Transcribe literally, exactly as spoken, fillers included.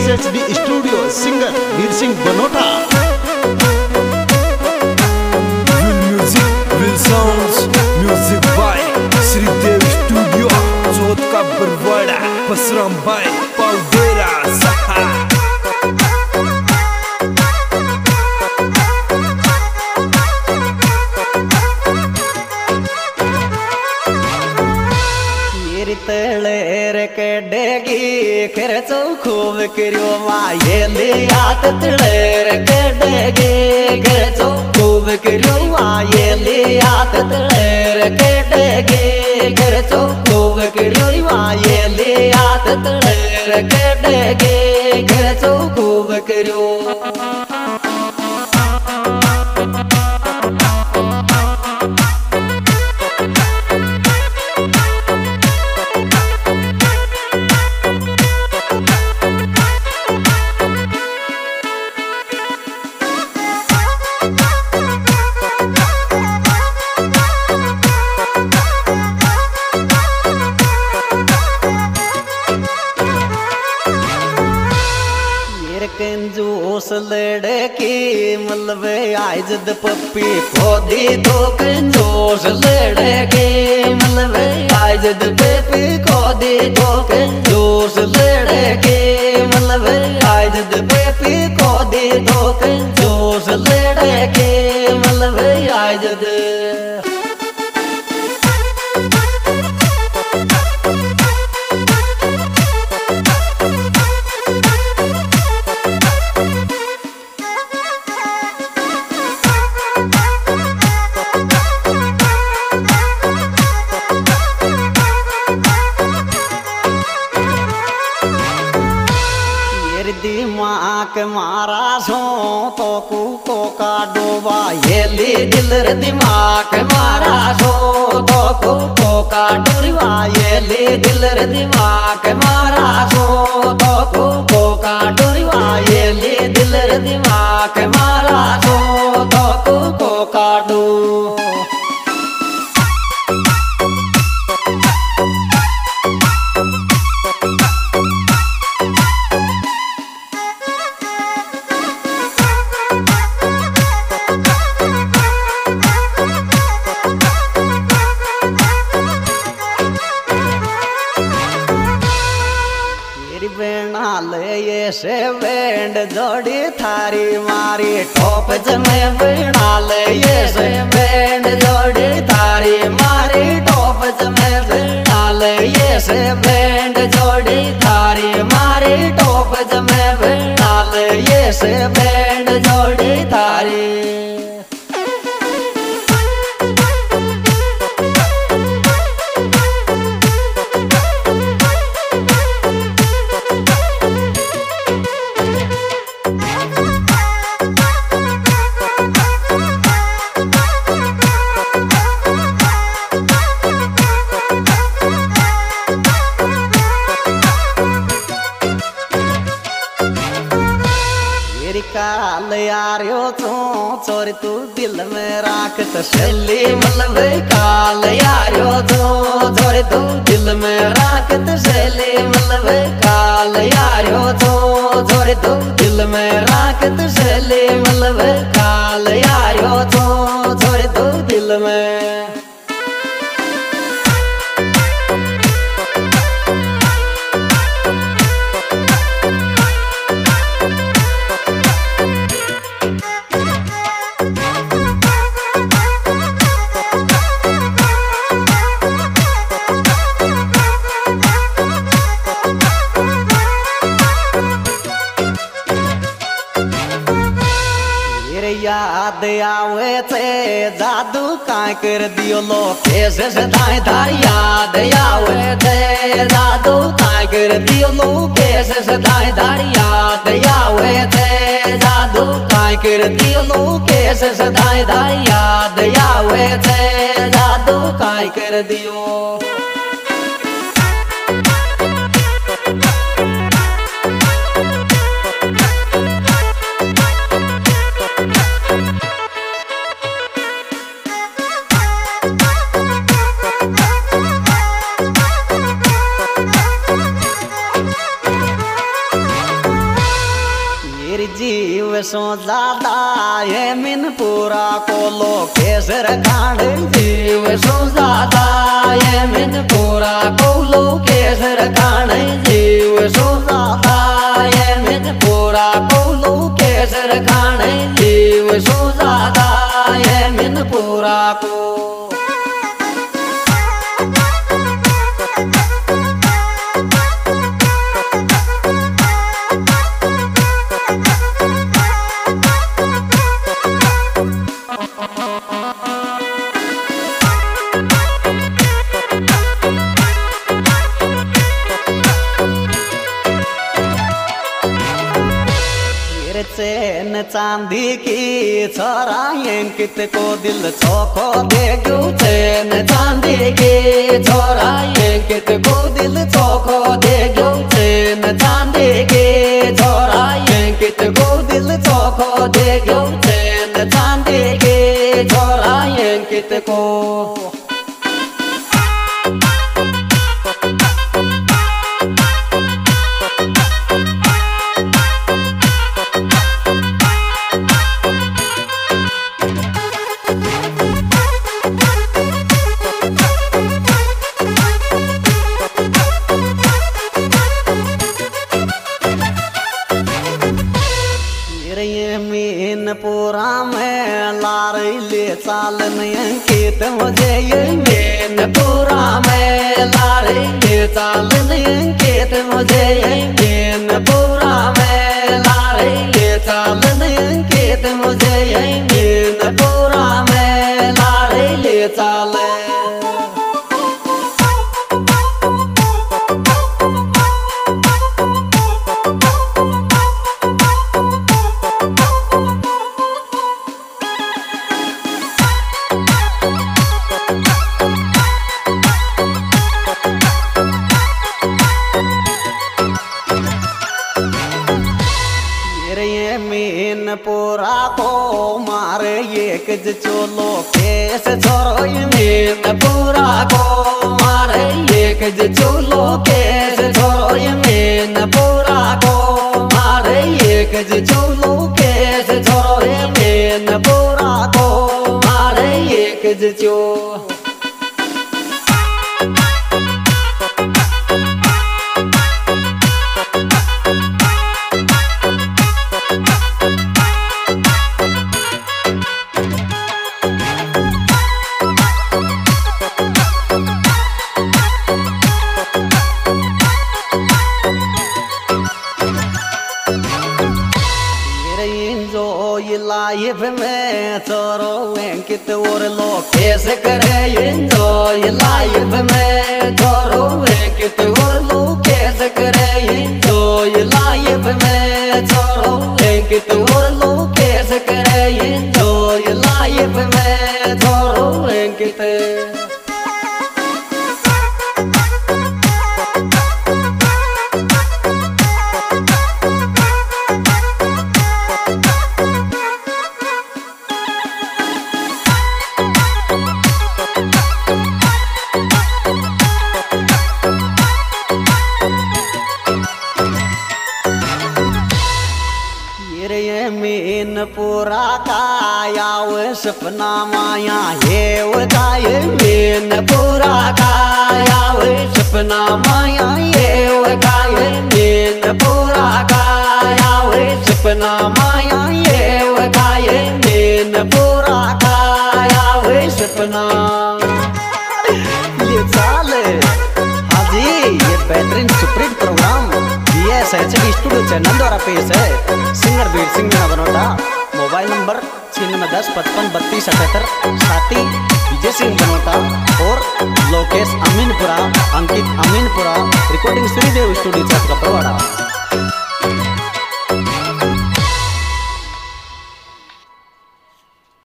H D studio, singer Veer Singh Banota. Music will sounds, music by Shridev studio, Chauth ka Barwara, पसराम bye पाउडेरा सहा। तळेर कडेगी खरचो खूब करियो मायेली आत तळेर कडेगी खरचो खूब करियो मायेली आत तळेर कडेगी खरचो खूब करियो मायेली आत तळेर कडेगी खरचो खूब करियो। कंजूस लड़की मलबे आयजद पप्पी खोदी तो कंजूस लड़की मलबे आयजद पप्पी खोदी तो कंजूस लड़की मलबे आयजद पप्पी खोदी तो कंजूस लड़की मलबे आयजद। दिमाग मारा सो तो को का डोबा येली दिलर दिमाग मारा सो तो को का डोबा येली दिलर दिमाग मारा सो तो को का डोबा येली दिलर दिमाग मारा सो तो को का डो। ये से बैंड जोड़ी थारी मारी टॉप जमे बिनाल ये से बैंड जोड़ी थारी मारी टॉप जमे बिनाल ये से बैंड जोड़ी थारी मारी टॉप जमे बिनाल ये से बैंड जोड़ी थारी। काल यारियो तू चोरी तू दिल में राख तसल्ली मतलब काल यारियो तू चोरी तू दिल में राख तसल्ली मतलब काल यारियो तू चोरी तू दिल में राख तसल्ली मतलब काल यारियो तू चोरी तू दिल में। याद आवे थे जादू काय कर दियो लो कैसे सदाए धार याद आवे थे जादू काय कर दियो लो कैसे सदाए धार याद आवे थे जादू काय कर दियो लो कैसे सदाए धार याद आवे थे जादू काय कर दियो। सो ज्यादा ये मिन पूरा को लोकेश रखाण जीव सो ज्यादा ये मिन पूरा को लोकेश रखाण जीव सो ज्यादा ये मिन पूरा को लोकेश रखाण जीव सो ज्यादा ये मिन पूरा को चैन चांदी की छोरा अंकित को दिल चौको दे गो चैन चांदी की छोरा अंकित को दिल चौको दे गो चैन चांदी की छोरा अंकित को दिल चौको दे गो चैन चांदी की छोरा अंकित को पूरा में लारी ले चालन अंकित मुझे ये मेन पूरा में लारी ले चालन अंकित मुझे ये मेन पूरा में लारी ले चालन अंकित मुझे ये मेन पूरा में लारी ले चालन पूरा को मारे एक चोलो केस छोरो मीन पूरा को मारे एक चोलो केस छोरो मीन पूरा को मारे एक चोलो केस छोरो मीन पूरा को मारे एक चो लाइफ में छोरो अंकित और लोकेश करे एंजॉय लाइफ में छोरो अंकित और लोकेश करे एंजॉय लाइफ में छोरो अंकित और लोकेश करे एंजॉय लाइफ में छोरो अंकित मीन पूरा काया वो सपना माया ये वो गाये मीन पूरा काया वो सपना माया ये वो गाये मीन पूरा काया वो सपना माया ये वो गाये मीन पूरा काया वो सपना ये चाले हाँ जी ये बेहतरीन supreme program B S H D studio channel द्वारा पेश है। Singer Veer Singh Meena Banota. Mobile number छियानवे दस पचपन बत्तीस अठहत्तर। साथी विजय सिंह बनोटा और लोकेश अमीनपुरा, अंकित अमीनपुरा। Recording Shridev studio छत्रपड़वाड़ा।